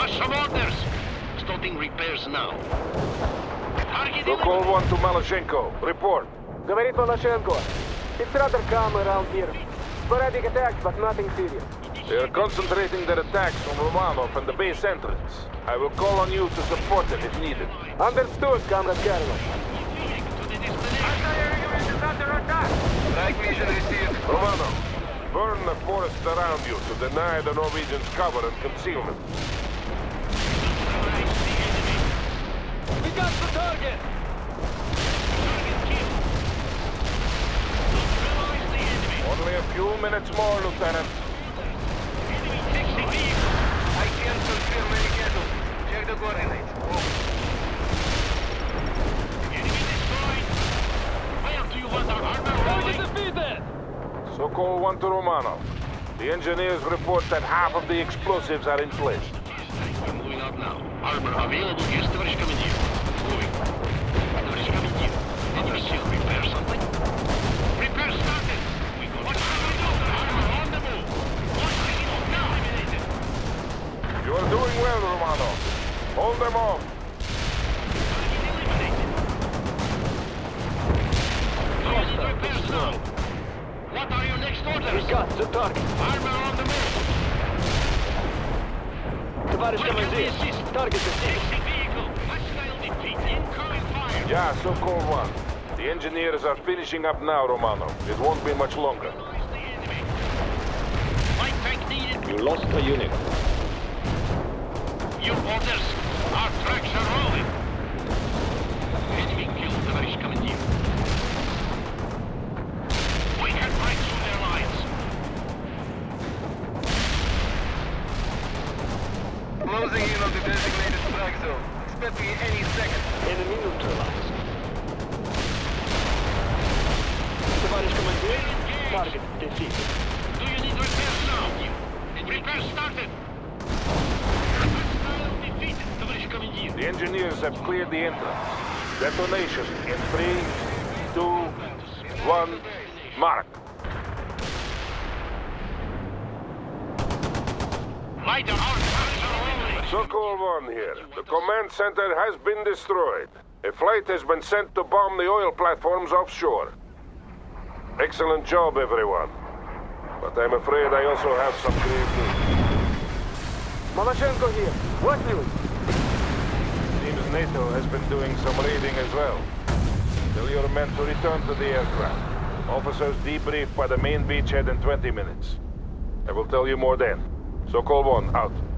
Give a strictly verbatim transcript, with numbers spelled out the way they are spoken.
Rush some orders. Starting repairs now. Target Sokol one to Maloshenko. Report. Говорит Малашенко. It's rather calm around here. Sporadic attacks, but nothing serious. They are concentrating their attacks on Romanov and the base entrance. I will call on you to support them if needed. Understood, Comrade Colonel. Strike mission received. Romanov, burn the forest around you to deny the Norwegians cover and concealment. We got the target! Only a few minutes more, Lieutenant. I can confirm any casualties. Check the coordinates. Over. Enemy destroyed. Where do you want our armor rolling? defeated! Sokol one to Romanov. The engineers report that half of the explosives are in place. We're moving out now. Armor available. Yes, товарищ командир. Moving. Товарищ командир, did you still repair something? Repair started. We got what shall we do? Armor on the move. What I know now eliminated. You are doing well, Romanov. Hold them off. Target eliminated. Do you need repairs now? What are your next orders? We got the target. Armor on the move. Товарищ командир, target defeated. Basic vehicle. Hostile defeat. Incoming fire. Yeah, Sokol one. The engineers are finishing up now, Romanov. It won't be much longer. Neutralize the enemy. Light tank needed. You lost a unit. Your orders. Our tracks are rolling. Enemy killed, товарищ командир. We can break through their lines. Closing in on the designated strike zone. Expect me any second. Enemy neutralized. Товарищ командир, target defeated. Do you need repairs now? Repairs started. Hostile defeated, товарищ командир. The engineers have cleared the entrance. Detonation in three, two, one, mark. Light our tracks are rolling. Sokol one here. The command center has been destroyed. A flight has been sent to bomb the oil platforms offshore. Excellent job, everyone. But I'm afraid I also have some grave news. Малашенко here. What news? Seems NATO has been doing some raiding as well. Tell your men to return to the aircraft. Officers debrief by the main beachhead in twenty minutes. I will tell you more then. Sokol one, out.